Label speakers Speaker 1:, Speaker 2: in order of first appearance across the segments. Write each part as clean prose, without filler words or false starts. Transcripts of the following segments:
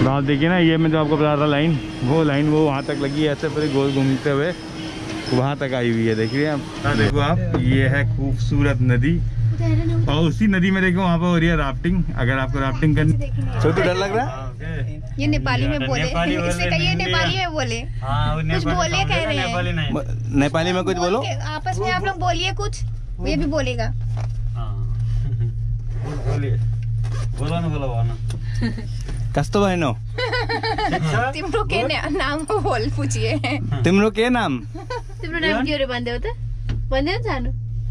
Speaker 1: तो आप देखिए ना, ये मैं जो आपको बता रहा लाइन, वो वहाँ तक लगी है, ऐसे पूरे गोल घूमते हुए वहाँ तक आई हुई है। देखिए आप, देखो आप, ये है खूबसूरत नदी और उसी नदी में देखो वहाँ पर हो रही है राफ्टिंग। अगर आपको राफ्टिंग करनी तो डर लग रहा है।
Speaker 2: ये नेपाली में बोले, इससे कहिए नेपाली में बोले, कुछ बोले कह रहे हैं
Speaker 1: नेपाली में, कुछ बोलो
Speaker 2: आपस में, आप लोग बोलिए कुछ, ये भी बोलेगा।
Speaker 3: बोलो ना
Speaker 1: कस्तो बहनो
Speaker 2: तिम्रो के नाम बोल पूछिए।
Speaker 1: तिम्रो के नाम?
Speaker 2: तिम्रो नाम के रे भन्दै हो त? भन्दै हो जानु।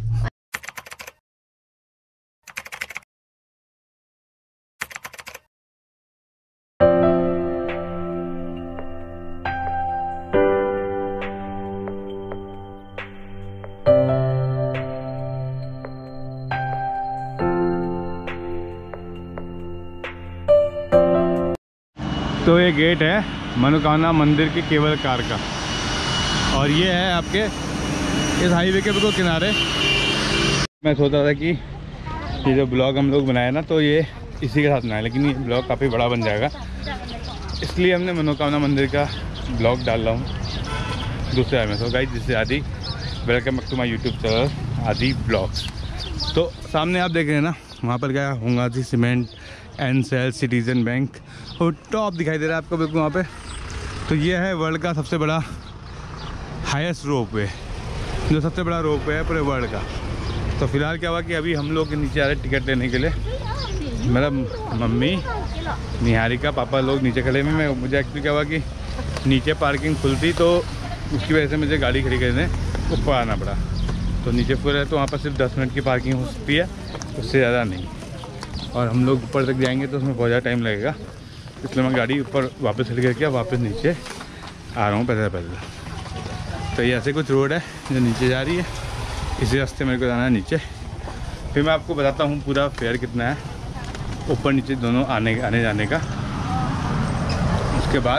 Speaker 1: तो ये गेट है मनोकामना मंदिर के केबल कार का, और ये है आपके इस हाईवे के बिल्कुल किनारे। मैं सोच रहा था कि ये जो ब्लॉग हम लोग बनाए ना, तो ये इसी के साथ बनाए, लेकिन ये ब्लॉग काफ़ी बड़ा बन जाएगा, इसलिए हमने मनोकामना मंदिर का ब्लॉग डाल रहा हूँ दूसरे आए में। तो गाइस, जिससे Adi, welcome back to my YouTube channel Adi blogs. तो सामने आप देख रहे हैं ना, वहाँ पर क्या होंगाजी सीमेंट, एनसेल, सिटीजन बैंक और टॉप दिखाई दे रहा है आपको बिल्कुल वहाँ पे। तो ये है वर्ल्ड का सबसे बड़ा हाईएस्ट रोप वे, जो सबसे बड़ा रोप वे है पूरे वर्ल्ड का। तो फिलहाल क्या हुआ कि अभी हम लोग नीचे आ रहे टिकट लेने के लिए। मेरा मम्मी, निहारिका, पापा लोग नीचे खड़े में। मुझे एक्चुअली क्या हुआ कि नीचे पार्किंग फुल थी, तो उसकी वजह से मुझे गाड़ी खड़ी करने ऊपर आना पड़ा। तो नीचे फुल है, तो वहाँ पर सिर्फ 10 मिनट की पार्किंग हो सकती है, उससे ज़्यादा नहीं। और हम लोग ऊपर तक जाएंगे तो उसमें बहुत ज़्यादा टाइम लगेगा, इसलिए मैं गाड़ी ऊपर वापस खड़ी करके वापस नीचे आ रहा हूँ पैदल। तो ये ऐसे कुछ रोड है जो नीचे जा रही है, इसी रास्ते मेरे को जाना है नीचे। फिर मैं आपको बताता हूँ पूरा फेयर कितना है ऊपर नीचे दोनों आने जाने का। उसके बाद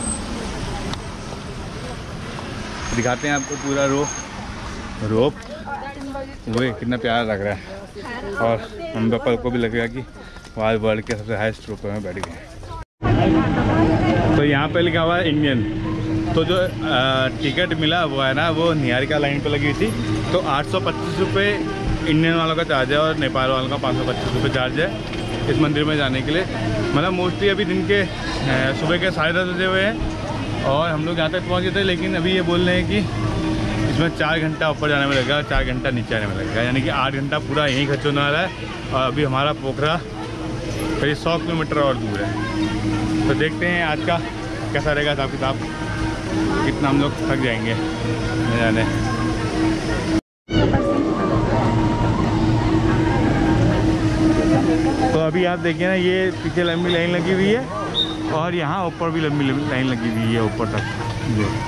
Speaker 1: दिखाते हैं आपको पूरा रोप। वो कितना प्यारा लग रहा है, और हम पापा को भी लगेगा कि वहाँ वर्ल्ड के सबसे हाईएस्ट रोप में बैठ गए। तो यहाँ पे लिखा हुआ है इंडियन। तो जो टिकट मिला वो है ना, वो निहारिका लाइन पे लगी हुई थी। तो 825 रुपये इंडियन वालों का चार्ज है और नेपाल वालों का 525 रुपये चार्ज है इस मंदिर में जाने के लिए। मतलब मोस्टली अभी दिन के सुबह के 10:30 बजे हुए हैं और हम लोग यहाँ तक पहुँचे थे, लेकिन अभी ये बोल रहे हैं कि इसमें 4 घंटा ऊपर जाने में लगेगा, 4 घंटा नीचे आने में लगेगा, यानी कि 8 घंटा पूरा यहीं खर्च होने वाला है। और अभी हमारा पोखरा करीब 100 किलोमीटर और दूर है। तो देखते हैं आज का कैसा रहेगा हिसाब किताब, कितना हम लोग थक जाएंगे जाने। तो अभी आप देखिए ना, ये पीछे लंबी लाइन लगी हुई है और यहाँ ऊपर भी लंबी लाइन लगी हुई है ऊपर तक।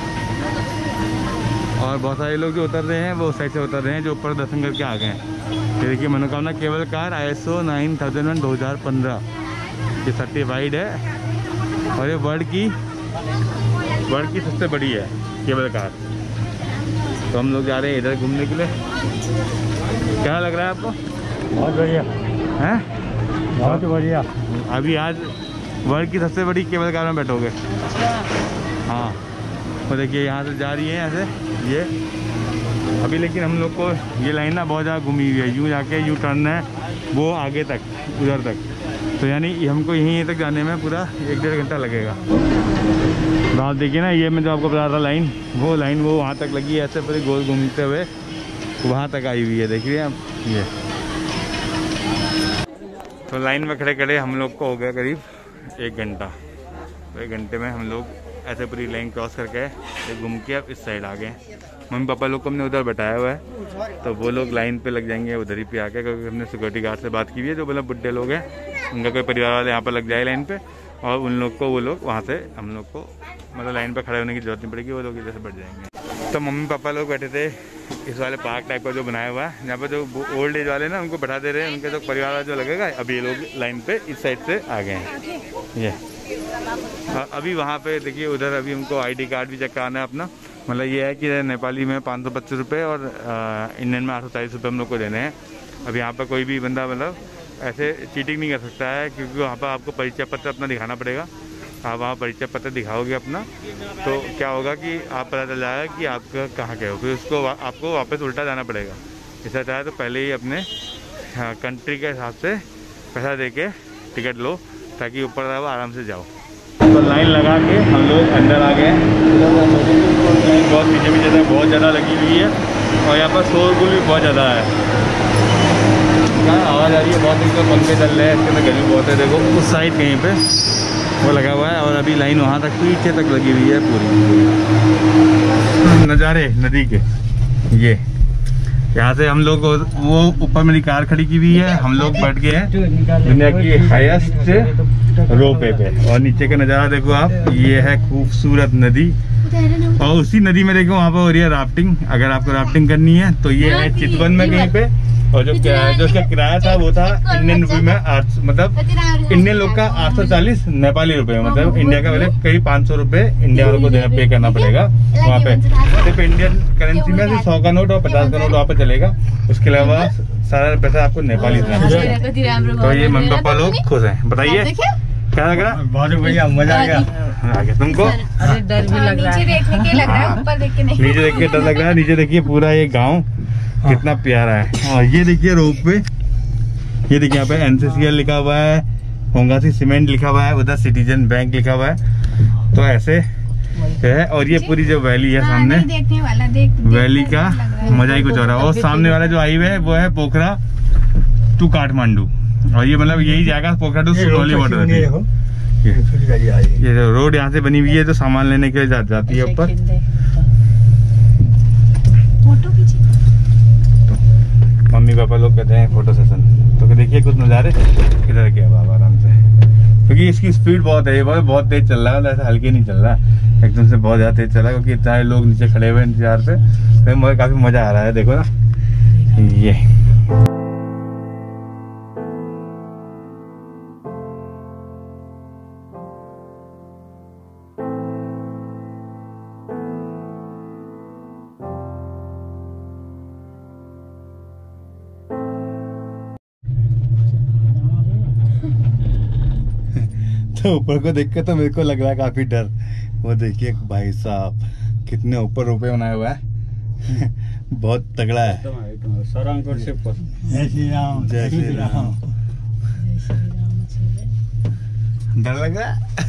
Speaker 1: और बहुत सारे लोग जो उतर रहे हैं वो उस साइड से उतर रहे हैं, जो ऊपर दर्शन करके आ गए हैं। ये देखिए मनोकामना केबल कार ISO 9001 2015 ये सर्टिफाइड है और ये वर्ल्ड की सबसे बड़ी है केबल कार। तो हम लोग जा रहे हैं इधर घूमने के लिए। क्या लग रहा है आपको?
Speaker 3: बहुत बढ़िया
Speaker 1: हैं?
Speaker 3: बहुत बढ़िया।
Speaker 1: अभी आज वर्ल्ड की सबसे बड़ी केबल कार में बैठोगे? हाँ। तो देखिए यहाँ से जा रही है ऐसे ये अभी, लेकिन हम लोग को ये लाइन ना बहुत ज़्यादा घूमी हुई है। यूँ जाके यूँ टर्न है वो आगे तक, उधर तक। तो यानी हमको यहीं तक जाने में पूरा 1-1.5 घंटा लगेगा। तो आप देखिए ना, ये मैं जो आपको बता रहा लाइन वो वहाँ तक लगी है, ऐसे पूरे गोल घूमते हुए वहाँ तक आई हुई है। देखिए आप ये। तो लाइन में खड़े खड़े हम लोग को हो गया करीब 1 घंटा। तो 1 घंटे में हम लोग ऐसे पूरी लाइन क्रॉस करके घूम के अब इस साइड आ गए। मम्मी पापा लोग को हमने उधर बैठाया हुआ है, तो वो लोग लाइन पे लग जाएंगे उधर ही पे आके, क्योंकि हमने सिक्योरिटी गार्ड से बात की हुई है, जो मतलब बुढ़े लोग हैं उनका कोई परिवार वाले यहाँ पर लग जाए लाइन पे, और उन लोग को वो लोग वहाँ से हम लोग को मतलब लाइन पे खड़े होने की जरूरत नहीं पड़ेगी, वो लोग इधर से बैठ जाएंगे। तो मम्मी पापा लोग बैठे थे इस वाले पार्क टाइप का जो बनाया हुआ है, जहाँ पर जो ओल्ड एज वाले ना उनको बैठा दे रहे हैं, उनके जो परिवार वाला जो लगेगा। अभी ये लोग लाइन पे इस साइड से आ गए हैं ये। अभी वहाँ पे देखिए उधर अभी हमको ID कार्ड भी चेक कराना है अपना। मतलब ये है कि नेपाली में 525 रुपये और इंडियन में 840 रुपये हम लोग को देने हैं। अब यहाँ पर कोई भी बंदा मतलब ऐसे चीटिंग नहीं कर सकता है, क्योंकि वहाँ पर आपको परिचय पत्र अपना दिखाना पड़ेगा। आप वहाँ परिचय पत्र दिखाओगे अपना, तो क्या होगा कि आप पता चल जाएगा कि आपका कहाँ गए हो, फिर उसको आपको वापस उल्टा जाना पड़ेगा। इससे अच्छा है तो पहले ही अपने कंट्री के हिसाब से पैसा दे के टिकट लो, ताकि ऊपर आराम से जाओ। तो लाइन लगा के हम लोग अंदर आ गए। लाइन बहुत पीछे बहुत ज़्यादा लगी हुई है और यहाँ पर शोरगुल भी बहुत ज़्यादा है। क्या आवाज़ आ रही है बहुत, इसमें पंखे चल रहे हैं, इसके अंदर गर्मी बहुत है। देखो उस साइड कहीं पे वो लगा हुआ है और अभी लाइन वहाँ तक पीछे तक लगी हुई है पूरी। नज़ारे नदी के ये, यहाँ से हम लोग वो ऊपर मेरी कार खड़ी की हुई है, हम लोग बैठ गए हैं दुनिया की हाईएस्ट रोपवे पे। और नीचे का नज़ारा देखो आप, ये है खूबसूरत नदी। और उसी नदी में देखो वहाँ पर हो रही है राफ्टिंग। अगर आपको राफ्टिंग करनी है तो ये है चितवन में कहीं पे। और जो उसका किराया था वो था इंडियन रुपये में 8, मतलब इंडियन लोग का 840 नेपाली रुपए, मतलब इंडिया का वैसे करीब 500 रुपए इंडिया वालों को पे करना पड़ेगा वहाँ पे। सिर्फ इंडियन करेंसी में सिर्फ 100 का नोट और 50 का नोट वहाँ पे चलेगा, उसके अलावा सारा पैसा आपको नेपाली देना। तो ये मम्मी पापा लोग खुश हैं। बताइए क्या लग रहा है?
Speaker 3: बहुत बढ़िया, मजा आ गया।
Speaker 1: तुमको?
Speaker 2: अरे डर भी लग रहा है, नीचे देखने के लग रहा है, ऊपर देख के नहीं।
Speaker 1: नीचे देख के डर लग रहा है। नीचे देखिए पूरा ये गाँव कितना प्यारा है। और ये देखिए रोप पे, ये देखिए यहाँ पे NCCL लिखा हुआ है, होंगासी सीमेंट लिखा हुआ है, उधर सिटीजन बैंक लिखा हुआ है। तो ऐसे है। और ये पूरी जो वैली है सामने,
Speaker 2: देखने वाला
Speaker 1: वैली का मजा ही कुछ हो रहा है। और सामने वाला जो हाईवे है वो है पोखरा टू काठमांडू। और ये मतलब यही जाएगा पोखरा टू सुगौली बॉर्डर। ये जो रोड यहाँ से बनी हुई है जो सामान लेने के लिए जाती है ऊपर। मम्मी पापा लोग कहते हैं फोटो सेशन, तो देखिए कुछ नज़ारे किधर गया बाबा आराम से, क्योंकि इसकी स्पीड बहुत है। ये बहुत तेज चल रहा है, ऐसा हल्के नहीं चल रहा है, एकदम से बहुत ज़्यादा तेज चल रहा है, क्योंकि इतना लोग नीचे खड़े हुए इंतजार पे। तो मुझे काफ़ी मज़ा आ रहा है। देखो ना ये तो ऊपर को देख के तो मेरे को लग रहा है काफी डर। वो देखिए भाई साहब कितने ऊपर रुपए बनाया हुआ है बहुत तगड़ा है। जय श्री राम, जय श्री राम। डर लग रहा है?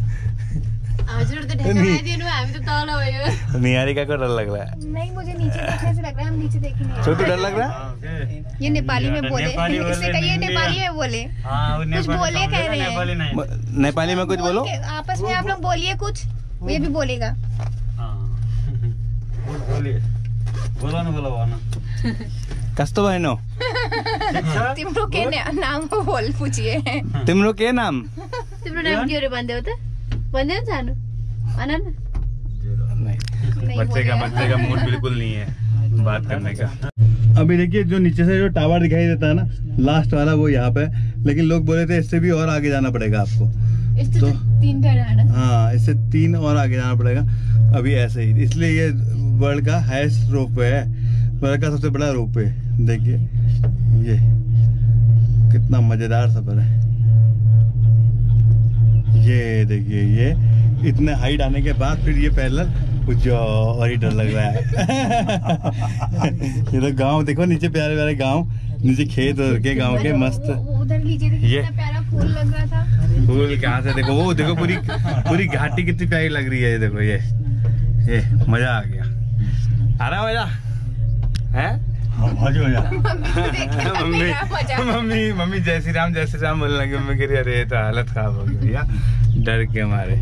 Speaker 1: निहारिका को डर लग रहा है?
Speaker 2: नहीं, मुझे नीचे देखने से लग रहा है, हम नीचे देखेंगे।
Speaker 1: तो डर लग रहा है?
Speaker 2: ये नेपाली में बोले, इससे कहिए नेपाली में बोले, कुछ बोले कह रहे हैं
Speaker 1: नेपाली में। कुछ बोलो
Speaker 2: आपस में, आप लोग बोलिए कुछ, ये भी बोलेगा।
Speaker 1: कस्तो बहनो
Speaker 2: तिम्रो के नाम बोल पूछिए।
Speaker 1: तिम्रो के नाम?
Speaker 2: तिम्रो नाम के रे बंदे होता बंदे जानो अनन।
Speaker 1: नहीं, बच्चे का मूड बिल्कुल नहीं है बात करने का। अभी देखिए जो नीचे से जो टावर दिखाई देता है ना, लास्ट वाला वो यहाँ पे, लेकिन लोग बोले थे इससे भी और आगे जाना पड़ेगा आपको।
Speaker 2: तो 3
Speaker 1: हाँ, इससे 3 और आगे जाना पड़ेगा अभी ऐसे ही। इसलिए ये वर्ल्ड का हाईएस्ट रोपवे है, वर्ल्ड का सबसे बड़ा रोपवे। देखिए ये कितना मजेदार सफर है। ये देखिए ये इतने हाइट आने के बाद फिर ये पैरेलल कुछ और ही डर लग रहा है। ये तो गांव देखो, नीचे प्यारे प्यारे गांव, नीचे खेत के गांव के मस्त।
Speaker 2: उधर नीचे देखिए कितना प्यारा फूल लग रहा था।
Speaker 1: फूल कहाँ से देखो, वो देखो पूरी घाटी कितनी प्यारी लग रही है। ये देखो ये मजा आ गया। आ रहा मजा है? मम्मी जय श्री राम बोलने लगी। मम्मी कह रही अरे तो हालत खराब हो गई भैया, डर के मारे।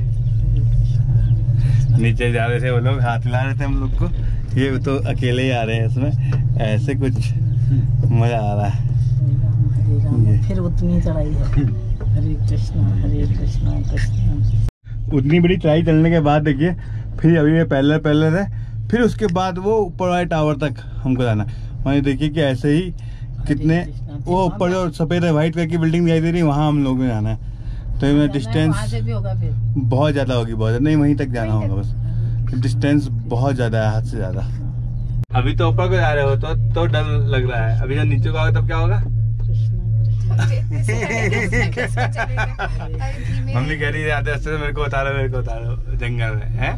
Speaker 1: नीचे जा रहे थे वो लोग, हाथ हिला रहे थे हम लोग को। ये तो अकेले ही आ रहे हैं इसमें, ऐसे कुछ मजा आ रहा है।
Speaker 4: फिर उतनी चढ़ाई है। हरे कृष्णा कृष्णा।
Speaker 1: उतनी बड़ी चढ़ाई चलने के बाद देखिए फिर अभी ये पैरेलल है, फिर उसके बाद वो ऊपर वाले टावर तक हमको जाना। वहीं देखिए कि ऐसे ही कितने वो ऊपर जो सफेद व्हाइट कलर की बिल्डिंग दिखाई दे रही है, वहाँ हम लोग जाना है। तो डिस्टेंस बहुत ज़्यादा होगी, बहुत ज़्यादा नहीं, वहीं तक जाना होगा बस। डिस्टेंस बहुत ज़्यादा है, हद से ज़्यादा। अभी तो ऊपर को जा रहे हो तो डर लग रहा है, अभी जब नीचे को आओगे तब क्या होगा? मम्मी कह रही है आते रास्ते मेरे को उतारो जंगल में है।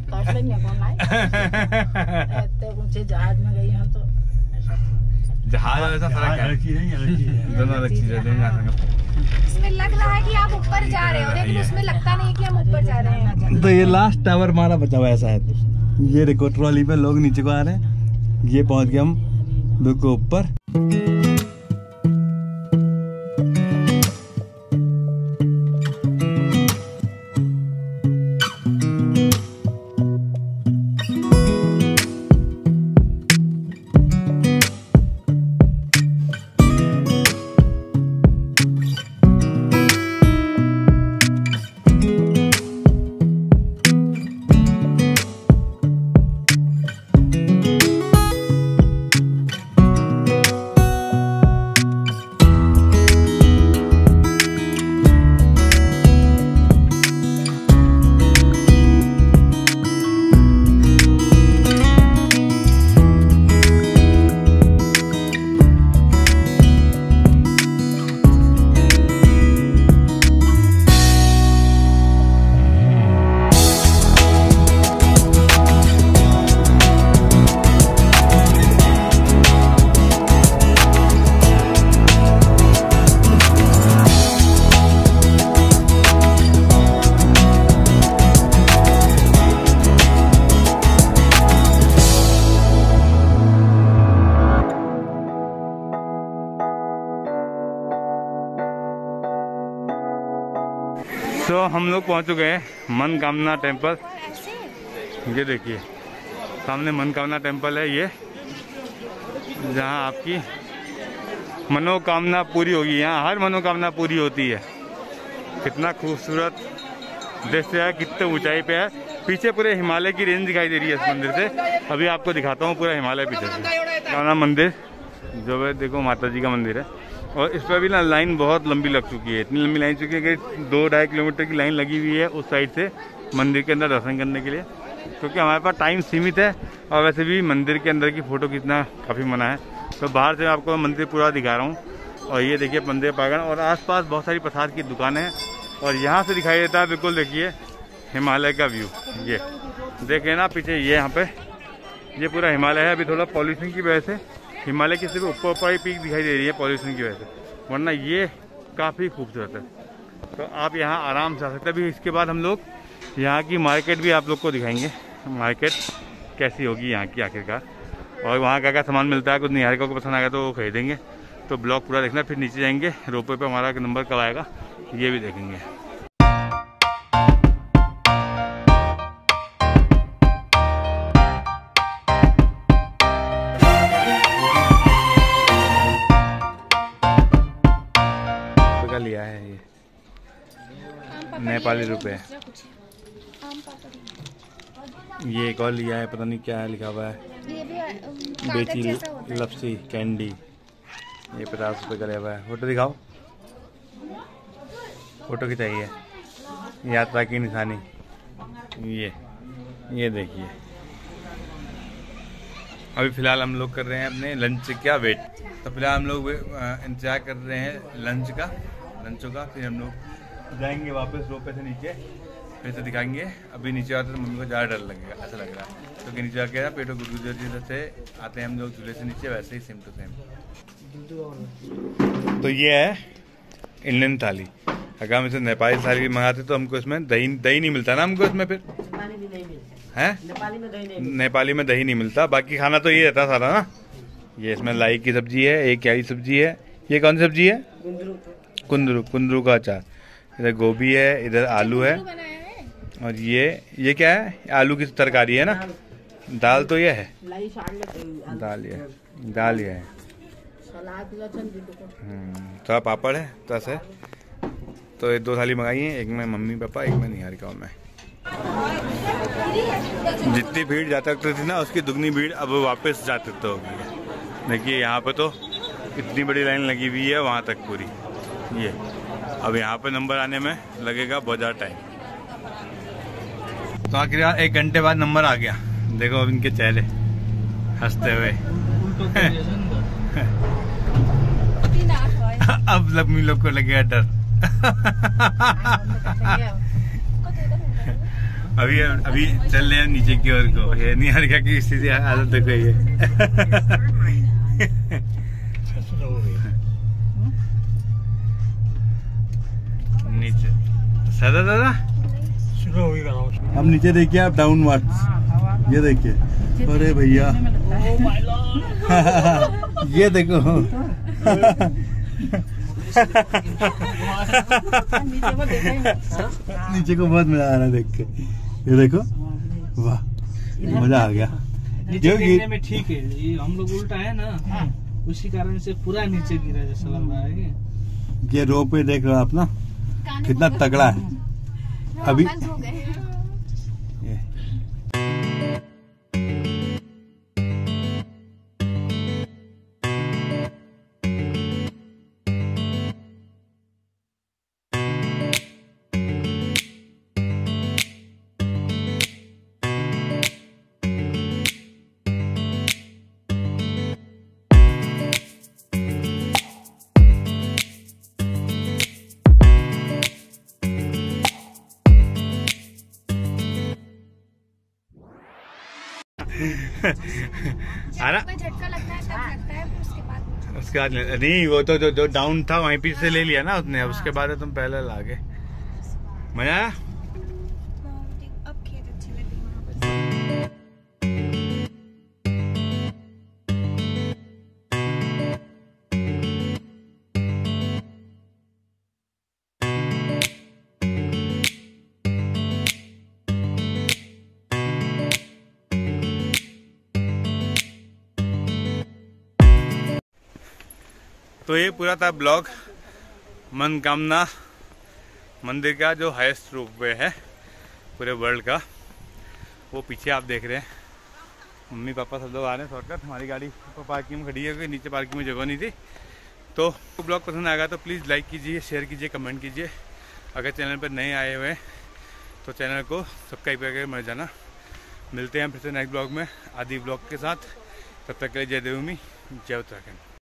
Speaker 4: ऊंचे जहाज में गई हम तो
Speaker 1: जहाज ऐसा फर्क है, दोनों अलग चीजें।
Speaker 2: इसमें लग रहा है कि आप ऊपर जा रहे हो, लेकिन उसमें लगता नहीं है कि हम ऊपर जा रहे हैं।
Speaker 1: तो ये लास्ट टावर हमारा बचा हुआ है शायद। ये देखो ट्रॉली पे लोग नीचे को आ रहे हैं, ये पहुंच गए हम बिल्कुल ऊपर। तो हम लोग पहुंच चुके हैं मनकामना टेम्पल। ये देखिए सामने मनकामना टेम्पल है, ये जहां आपकी मनोकामना पूरी होगी। यहाँ हर मनोकामना पूरी होती है। कितना खूबसूरत दृश्य है, कितने ऊंचाई पे है। पीछे पूरे हिमालय की रेंज दिखाई दे रही है इस मंदिर से। अभी आपको दिखाता हूँ पूरा हिमालय पीछे से। कामना मंदिर जो है, देखो माता जी का मंदिर है। और इस पर भी ना लाइन बहुत लंबी लग चुकी है, इतनी लंबी लाइन चुकी है कि 2-2.5 किलोमीटर की लाइन लगी हुई है उस साइड से मंदिर के अंदर दर्शन करने के लिए, क्योंकि हमारे पास टाइम सीमित है। और वैसे भी मंदिर के अंदर की फ़ोटो खींचना काफ़ी मना है, तो बाहर से आपको मंदिर पूरा दिखा रहा हूँ। और ये देखिए मंदिर प्रांगण और आसपास बहुत सारी प्रसाद की दुकानें हैं। और यहाँ से दिखाई देता है बिल्कुल, देखिए हिमालय का व्यू। ये देखें ना पीछे, ये यहाँ पे ये पूरा हिमालय है। अभी थोड़ा पॉल्यूशन की वजह से हिमालय की सिर्फ ऊपर ही पीक दिखाई दे रही है पॉल्यूशन की वजह से, वरना ये काफ़ी खूबसूरत है। तो आप यहाँ आराम से आ सकते हैं। अभी इसके बाद हम लोग यहाँ की मार्केट भी आप लोग को दिखाएंगे, मार्केट कैसी होगी यहाँ की आखिरकार, और वहाँ क्या क्या सामान मिलता है। कुछ निहारिका को पसंद आएगा तो वो खरीदेंगे। तो ब्लॉग पूरा देखना। फिर नीचे जाएंगे, रोपवे पे हमारा नंबर कब आएगा ये भी देखेंगे। लिया है ये नेपाली रुपए। ये एक और लिया है, पता नहीं क्या है, लिखा हुआ है
Speaker 2: ये भी
Speaker 1: बेची लपसी कैंडी। ये 50 रुपये का लिया हुआ है। फोटो दिखाओ, फोटो की चाहिए, यात्रा की निशानी। ये देखिए। अभी फ़िलहाल हम लोग कर रहे हैं अपने लंच का वेट। तो फिलहाल हम लोग इंतजार कर रहे हैं लंचों का। फिर हम लोग जाएंगे वापस रोपे से नीचे, फिर से दिखाएंगे। अभी नीचे आते तो मम्मी को ज़्यादा डर लगेगा, ऐसा लग रहा है, क्योंकि नीचे आके ना पेटों को जैसे आते हैं हम लोग झूले से नीचे, वैसे ही सेम टू सेम। तो ये है इंडियन थाली। अगर हम इसे नेपाली थाली भी मंगाते तो हमको इसमें दही नहीं मिलता ना हमको इसमें, फिर है नेपाली में दही नहीं मिलता। बाकी खाना तो ये रहता सारा ना। ये इसमें लाई की सब्जी है, एक क्यारी सब्जी है। ये कौन सी सब्जी है? कुंदरू का अचार। इधर गोभी है, इधर आलू है, और ये क्या है? आलू की तरकारी है ना। दाल तो ये है, दाल ये है। थोड़ा पापड़ है तो ऐसे। तो ये 2 थाली मंगाई है, एक में मम्मी पापा, एक में निहारिका और मैं। जितनी भीड़ जाता थी ना, उसकी दुगनी भीड़ अब वापस जाते तो होगी। देखिए यहाँ पे तो इतनी बड़ी लाइन लगी हुई है वहाँ तक पूरी। ये अब यहाँ पे नंबर आने में लगेगा बहुत ज़्यादा टाइम। तो आखिरकार 1 घंटे बाद नंबर आ गया। देखो अब इनके चेहरे हंसते हुए। अब लक्ष्मी लोग को लगेगा डर। अभी अभी चल रहे हैं नीचे की ओर को। ये निहारिका की स्थिति हालत देख रही है। नीचे सदा दादा अब नीचे देखिए आप, डाउनवर्ड्स ये देखिए। अरे भैया ये देखो नीचे को बहुत मजा आ रहा है देख के। ये देखो वाह मजा आ गया।
Speaker 4: नीचे गिरने में ठीक है, ये हम लोग उल्टा है ना, उसी कारण से पूरा नीचे गिरा जैसा लग रहा है।
Speaker 1: ये रोप पे देख रहे हो आप ना कितना तगड़ा है। अभी
Speaker 2: झटका लगता है तब लगता है, फिर उसके बाद
Speaker 1: नहीं वो तो जो डाउन था वहीं पे से ले लिया ना उसने। उसके बाद तुम पहले लागे मजा आया।
Speaker 2: अब खेत अच्छे लगे वहाँ पर।
Speaker 1: तो ये पूरा था ब्लॉग मनोकामना मंदिर का, जो हाईएस्ट रोपवे है पूरे वर्ल्ड का। वो पीछे आप देख रहे हैं। मम्मी पापा सब लोग आ रहे हैं शॉर्टकट। हमारी गाड़ी पार्किंग में खड़ी है क्योंकि नीचे पार्किंग में जगह नहीं थी। तो ब्लॉग पसंद आएगा तो प्लीज़ लाइक कीजिए, शेयर कीजिए, कमेंट कीजिए। अगर चैनल पर नए आए हुए हैं तो चैनल को सब्सक्राइब करके मर जाना। मिलते हैं फिर से नेक्स्ट ब्लॉग में आदि ब्लॉग के साथ। तब तक के लिए जय देवभूमि, जय उत्तराखंड।